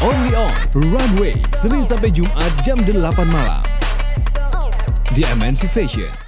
Only on Runway, Senin sampai Jumaat jam 8 malam di MNC Fashion.